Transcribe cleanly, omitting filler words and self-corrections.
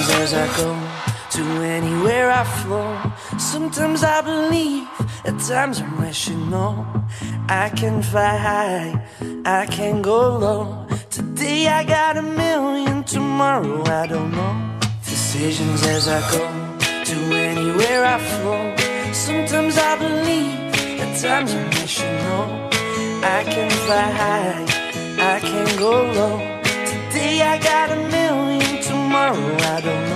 Decisions as I go to anywhere I flow. Sometimes I believe, at times I'm rational. I can fly high, I can go low. Today I got a million, tomorrow I don't know. Decisions as I go to anywhere I flow. Sometimes I believe, at times I'm rational. I can fly high, I can go low. Today I got a million, tomorrow I don't know.